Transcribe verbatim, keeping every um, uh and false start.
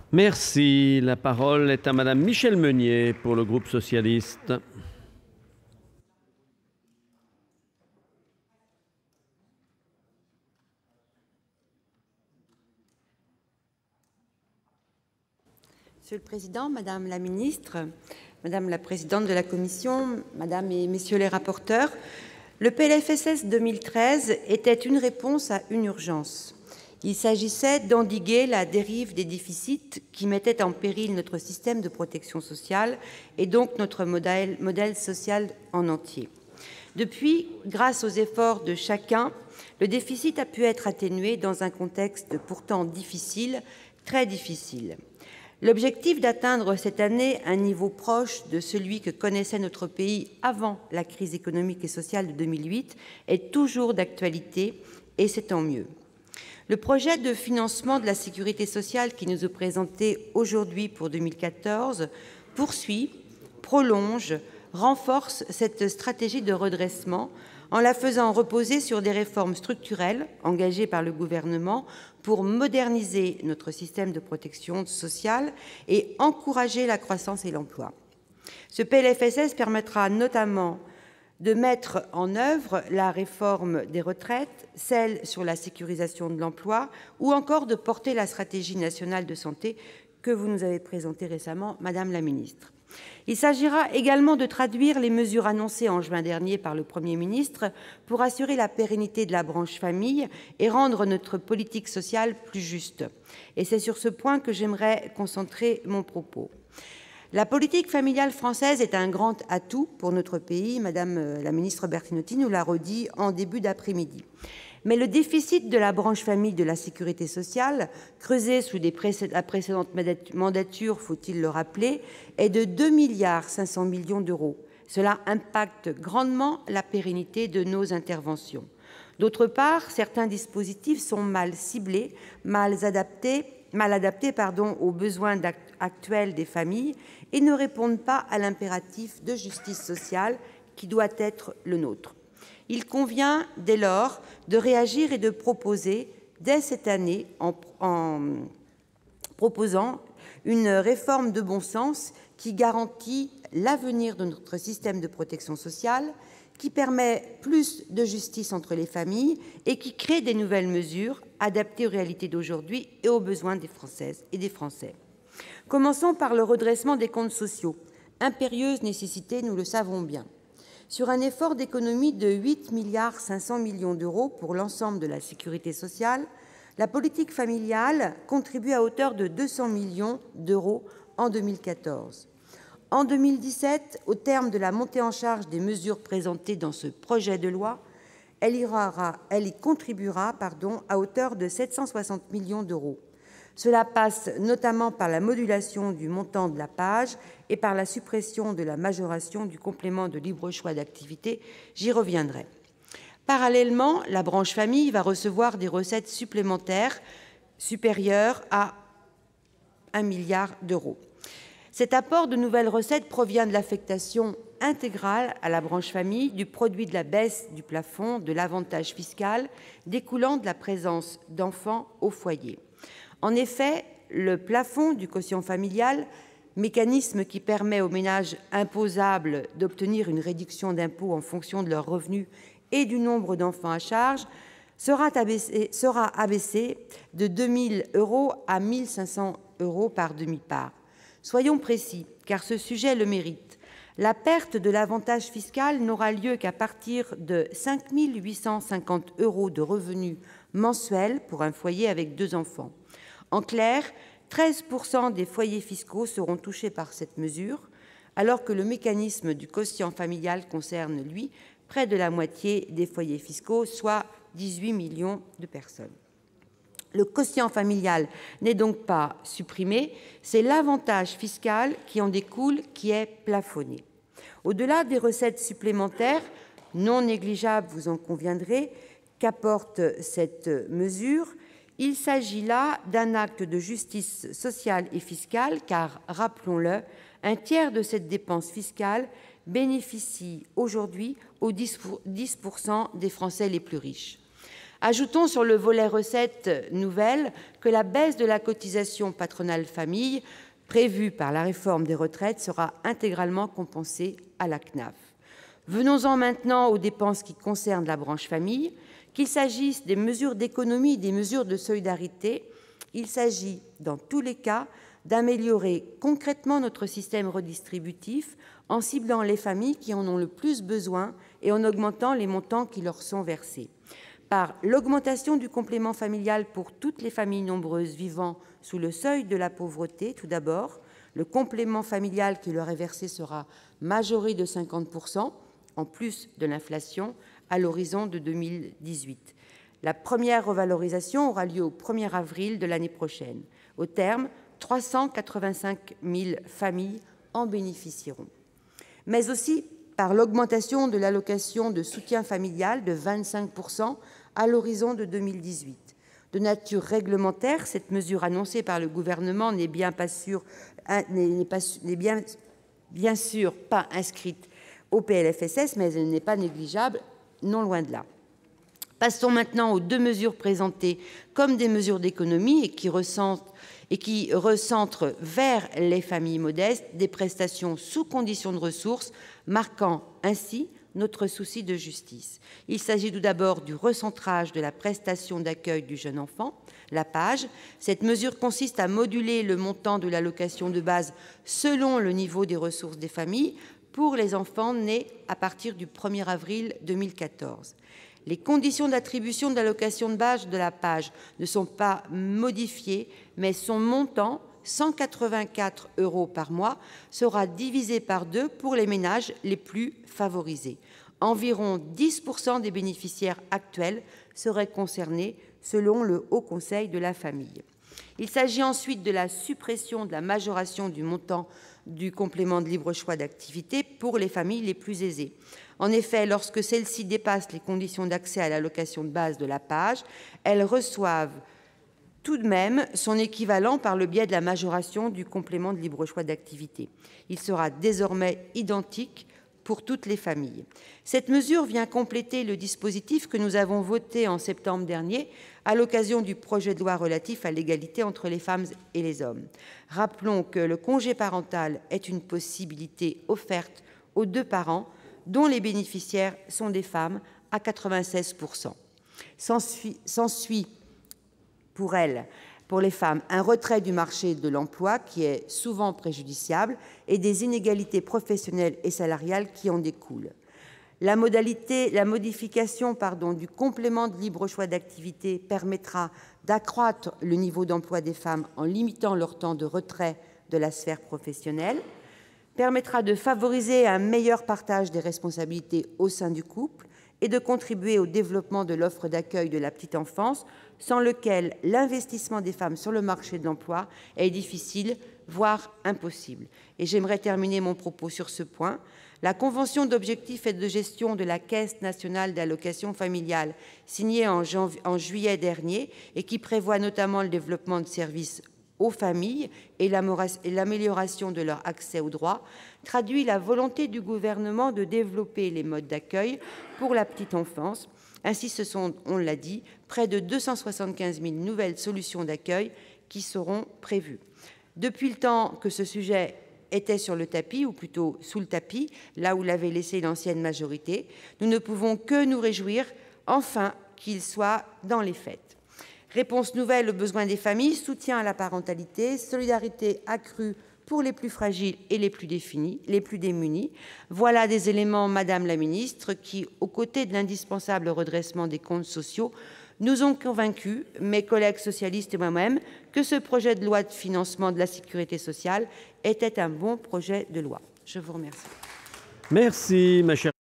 Merci. La parole est à Madame Michèle Meunier pour le groupe socialiste. Monsieur le Président, Madame la Ministre, Madame la Présidente de la Commission, Madame et Messieurs les rapporteurs, le P L F S S deux mille treize était une réponse à une urgence. Il s'agissait d'endiguer la dérive des déficits qui mettaient en péril notre système de protection sociale et donc notre modèle, modèle social en entier. Depuis, grâce aux efforts de chacun, le déficit a pu être atténué dans un contexte pourtant difficile, très difficile. L'objectif d'atteindre cette année un niveau proche de celui que connaissait notre pays avant la crise économique et sociale de deux mille huit est toujours d'actualité, et c'est tant mieux. Le projet de financement de la sécurité sociale qui nous est présenté aujourd'hui pour deux mille quatorze poursuit, prolonge, renforce cette stratégie de redressement en la faisant reposer sur des réformes structurelles engagées par le gouvernement pour moderniser notre système de protection sociale et encourager la croissance et l'emploi. Ce P L F S S permettra notamment de mettre en œuvre la réforme des retraites, celle sur la sécurisation de l'emploi, ou encore de porter la stratégie nationale de santé que vous nous avez présentée récemment, Madame la Ministre. Il s'agira également de traduire les mesures annoncées en juin dernier par le Premier ministre pour assurer la pérennité de la branche famille et rendre notre politique sociale plus juste. Et c'est sur ce point que j'aimerais concentrer mon propos. La politique familiale française est un grand atout pour notre pays, Madame la ministre Bertinotti nous l'a redit en début d'après-midi. Mais le déficit de la branche famille de la sécurité sociale, creusé sous des précé la précédente mandature, faut-il le rappeler, est de deux milliards cinq cents millions d'euros. Cela impacte grandement la pérennité de nos interventions. D'autre part, certains dispositifs sont mal ciblés, mal adaptés, mal adaptés pardon, aux besoins actuels des familles et ne répondent pas à l'impératif de justice sociale qui doit être le nôtre. Il convient dès lors de réagir et de proposer dès cette année en, en proposant une réforme de bon sens qui garantit l'avenir de notre système de protection sociale, qui permet plus de justice entre les familles et qui crée des nouvelles mesures adaptées aux réalités d'aujourd'hui et aux besoins des Françaises et des Français. Commençons par le redressement des comptes sociaux. Impérieuse nécessité, nous le savons bien. Sur un effort d'économie de huit milliards cinq cents millions d'euros pour l'ensemble de la sécurité sociale, la politique familiale contribue à hauteur de deux cents millions d'euros en deux mille quatorze. En deux mille dix-sept, au terme de la montée en charge des mesures présentées dans ce projet de loi, elle y, aura, elle y contribuera pardon, à hauteur de sept cent soixante millions d'euros. Cela passe notamment par la modulation du montant de la P A J et par la suppression de la majoration du complément de libre choix d'activité. J'y reviendrai. Parallèlement, la branche famille va recevoir des recettes supplémentaires supérieures à un milliard d'euros. Cet apport de nouvelles recettes provient de l'affectation intégrale à la branche famille du produit de la baisse du plafond de l'avantage fiscal découlant de la présence d'enfants au foyer. En effet, le plafond du quotient familial, mécanisme qui permet aux ménages imposables d'obtenir une réduction d'impôt en fonction de leurs revenus et du nombre d'enfants à charge, sera abaissé, sera abaissé de deux mille euros à mille cinq cents euros par demi-part. Soyons précis, car ce sujet le mérite. La perte de l'avantage fiscal n'aura lieu qu'à partir de cinq mille huit cent cinquante euros de revenus mensuels pour un foyer avec deux enfants. En clair, treize pour cent des foyers fiscaux seront touchés par cette mesure, alors que le mécanisme du quotient familial concerne, lui, près de la moitié des foyers fiscaux, soit dix-huit millions de personnes. Le quotient familial n'est donc pas supprimé, c'est l'avantage fiscal qui en découle qui est plafonné. Au-delà des recettes supplémentaires, non négligeables, vous en conviendrez, qu'apporte cette mesure, il s'agit là d'un acte de justice sociale et fiscale, car, rappelons-le, un tiers de cette dépense fiscale bénéficie aujourd'hui aux dix pour cent des Français les plus riches. Ajoutons sur le volet recettes nouvelles que la baisse de la cotisation patronale famille prévue par la réforme des retraites sera intégralement compensée à la C N A F. Venons-en maintenant aux dépenses qui concernent la branche famille. Qu'il s'agisse des mesures d'économie, des mesures de solidarité, il s'agit dans tous les cas d'améliorer concrètement notre système redistributif en ciblant les familles qui en ont le plus besoin et en augmentant les montants qui leur sont versés. Par l'augmentation du complément familial pour toutes les familles nombreuses vivant sous le seuil de la pauvreté, tout d'abord, le complément familial qui leur est versé sera majoré de cinquante pour cent, en plus de l'inflation, à l'horizon de deux mille dix-huit. La première revalorisation aura lieu au premier avril de l'année prochaine. Au terme, trois cent quatre-vingt-cinq mille familles en bénéficieront. Mais aussi par l'augmentation de l'allocation de soutien familial de vingt-cinq pour cent à l'horizon de deux mille dix-huit. De nature réglementaire, cette mesure annoncée par le gouvernement n'est bien, pas sûr, n'est pas, n'est bien, bien sûr pas inscrite au P L F S S, mais elle n'est pas négligeable, non loin de là. Passons maintenant aux deux mesures présentées comme des mesures d'économie et qui recentrent, et qui recentrent vers les familles modestes des prestations sous condition de ressources, marquant ainsi notre souci de justice. Il s'agit tout d'abord du recentrage de la prestation d'accueil du jeune enfant, la P A J. Cette mesure consiste à moduler le montant de l'allocation de base selon le niveau des ressources des familles pour les enfants nés à partir du premier avril deux mille quatorze. Les conditions d'attribution de l'allocation de base de la P A J ne sont pas modifiées, mais son montant, cent quatre-vingt-quatre euros par mois, sera divisé par deux pour les ménages les plus favorisés. Environ dix pour cent des bénéficiaires actuels seraient concernés, selon le Haut Conseil de la famille. Il s'agit ensuite de la suppression de la majoration du montant du complément de libre choix d'activité pour les familles les plus aisées. En effet, lorsque celles-ci dépassent les conditions d'accès à l'allocation de base de la P A J, elles reçoivent tout de même son équivalent par le biais de la majoration du complément de libre choix d'activité. Il sera désormais identique pour toutes les familles. Cette mesure vient compléter le dispositif que nous avons voté en septembre dernier à l'occasion du projet de loi relatif à l'égalité entre les femmes et les hommes. Rappelons que le congé parental est une possibilité offerte aux deux parents dont les bénéficiaires sont des femmes à quatre-vingt-seize pour cent. S'ensuit pour elles, pour les femmes, un retrait du marché de l'emploi qui est souvent préjudiciable et des inégalités professionnelles et salariales qui en découlent. La, modalité, la modification pardon, du complément de libre choix d'activité permettra d'accroître le niveau d'emploi des femmes en limitant leur temps de retrait de la sphère professionnelle, permettra de favoriser un meilleur partage des responsabilités au sein du couple et de contribuer au développement de l'offre d'accueil de la petite enfance, sans lequel l'investissement des femmes sur le marché de l'emploi est difficile, voire impossible. Et j'aimerais terminer mon propos sur ce point. La convention d'objectifs et de gestion de la Caisse nationale d'allocations familiales, signée en, en juillet dernier et qui prévoit notamment le développement de services aux familles et l'amélioration de leur accès aux droits, traduit la volonté du gouvernement de développer les modes d'accueil pour la petite enfance. Ainsi, ce sont, on l'a dit, près de deux cent soixante-quinze mille nouvelles solutions d'accueil qui seront prévues. Depuis le temps que ce sujet était sur le tapis, ou plutôt sous le tapis, là où l'avait laissé l'ancienne majorité, nous ne pouvons que nous réjouir, enfin, qu'il soit dans les faits. Réponse nouvelle aux besoins des familles, soutien à la parentalité, solidarité accrue pour les plus fragiles et les plus, définis, les plus démunis. Voilà des éléments, Madame la Ministre, qui, aux côtés de l'indispensable redressement des comptes sociaux, nous ont convaincus, mes collègues socialistes et moi-même, que ce projet de loi de financement de la sécurité sociale était un bon projet de loi. Je vous remercie. Merci, ma chère